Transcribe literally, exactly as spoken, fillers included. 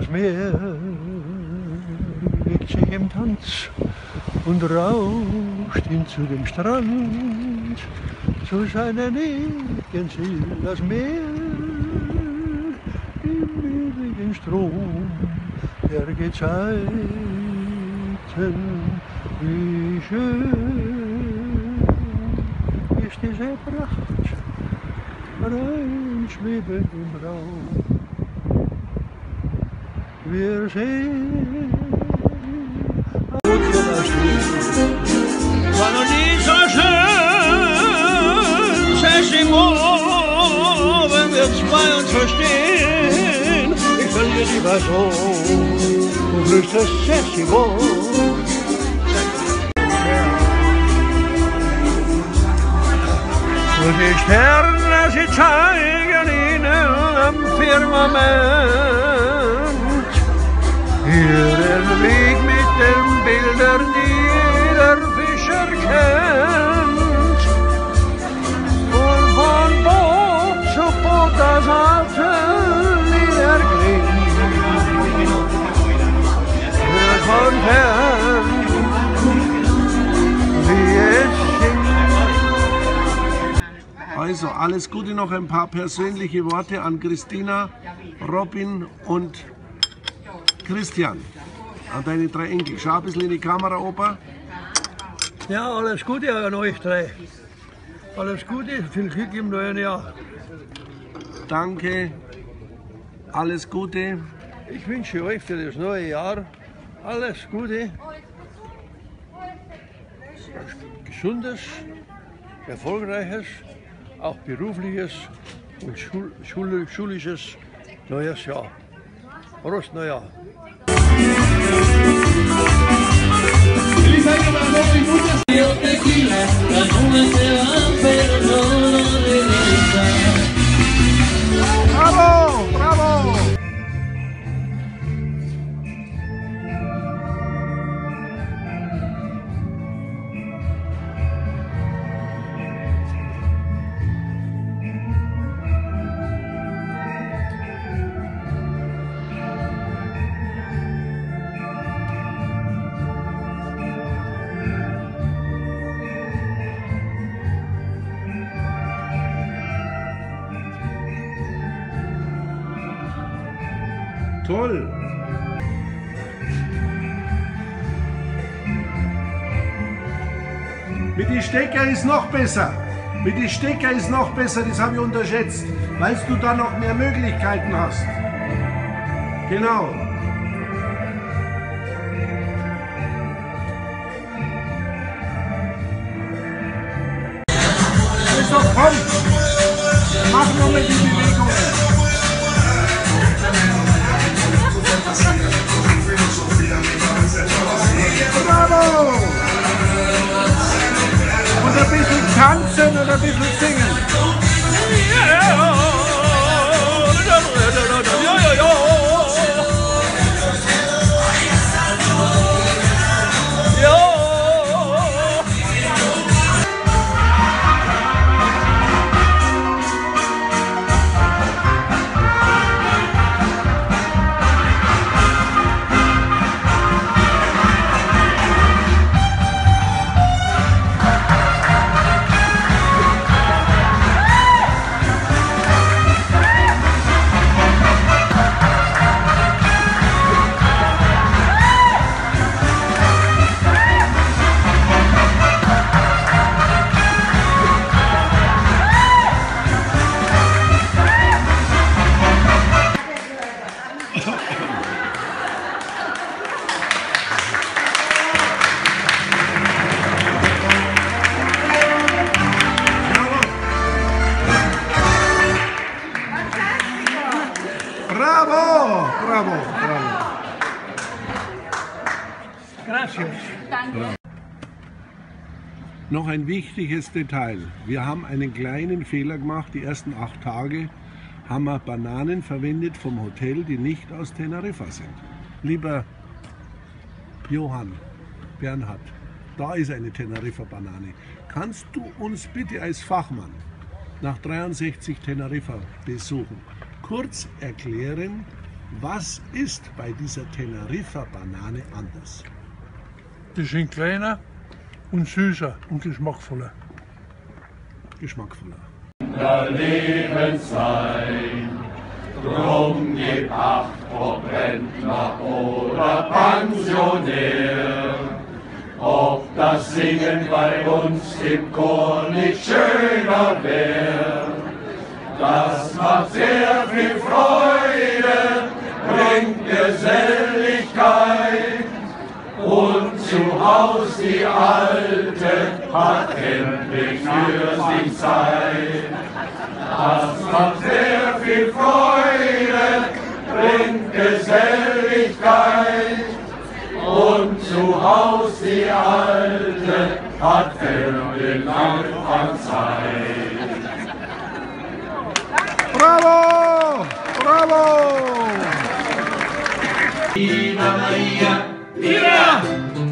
Das Meer legt sich im Tanz und rauscht hin zu dem Strand. Zu seiner nirgends Ziel das Meer im übrigen Strom der Gezeiten. Wie schön ist diese Pracht, rein schwebend im Raum. Wir sehen, war noch nie so schön, Sessimo, wenn wir zwei uns verstehen. Ich will dir lieber so, du flüsterst Sessimo. Und die Sterne, sie zeigen ihnen am Firmament ihren Weg mit den Bildern, die jeder Fischer kennt. Und von Boot zu Boot das alte Lieder klingt. Hört von fern, wie es singt. Also alles Gute, noch ein paar persönliche Worte an Christina, Robin und Christian, an deine drei Enkel. Schau ein bisschen in die Kamera, Opa. Ja, alles Gute an euch drei. Alles Gute, viel Glück im neuen Jahr. Danke, alles Gute. Ich wünsche euch für das neue Jahr alles Gute, gesundes, erfolgreiches, auch berufliches und schul schul schulisches neues Jahr. Prost, Neujahr! Bravo, bravo! Toll! Mit den Stecker ist noch besser. Mit den Stecker ist noch besser, das habe ich unterschätzt, weil du da noch mehr Möglichkeiten hast. Genau. Also komm, mach noch mal die Bewegungen. Bravo! Und ein bisschen tanzen und ein bisschen singen. Bravo, bravo, bravo. Gracias. Danke. Noch ein wichtiges Detail. Wir haben einen kleinen Fehler gemacht. Die ersten acht Tage haben wir Bananen verwendet vom Hotel, die nicht aus Teneriffa sind. Lieber Johann, Bernhard, da ist eine Teneriffa-Banane. Kannst du uns bitte als Fachmann nach dreiundsechzig Teneriffa besuchen kurz erklären, Was ist bei dieser Teneriffa-Banane anders? Die sind kleiner und süßer und geschmackvoller. Geschmackvoller. Der Lebenszeit, drum gib Acht, ob Rentner oder Pensionär. Ob das Singen bei uns im Chor nicht schöner wär, das macht sehr viel Freude, bringt Geselligkeit. Und zu Haus die Alte hat endlich für sich Zeit. Das macht sehr viel Freude, bringt Geselligkeit. Und zu Haus die Alte hat endlich Anfang Zeit. Bravo! Bravo! Viva Maria! Viva!